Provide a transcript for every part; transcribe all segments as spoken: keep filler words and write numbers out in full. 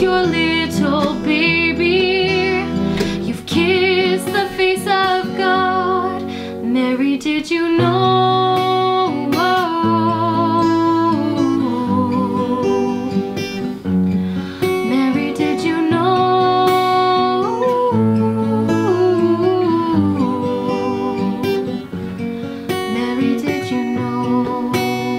your little baby. You've kissed the face of God. Mary, did you know? Mary, did you know? Mary, did you know?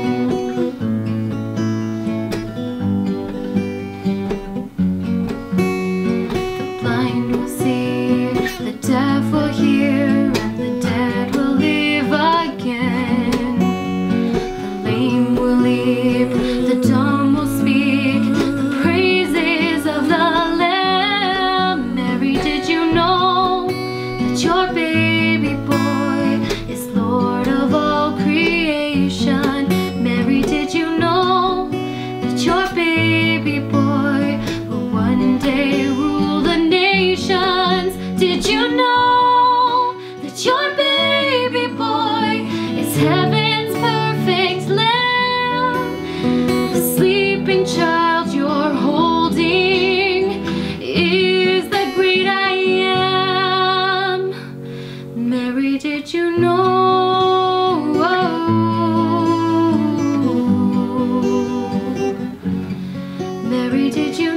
The blind will see, the deaf will hear, and the dead will live again. The lame will leap, the dumb will speak, the praises of the Lamb. Mary, did you know that your baby boy is Lord of all creation? Mary, did you know that your baby boy will one day rule the nations? Did you know that your baby boy is heaven's perfect lamb? The sleeping child you're holding is the great I am. Mary, did you know? Mary, did you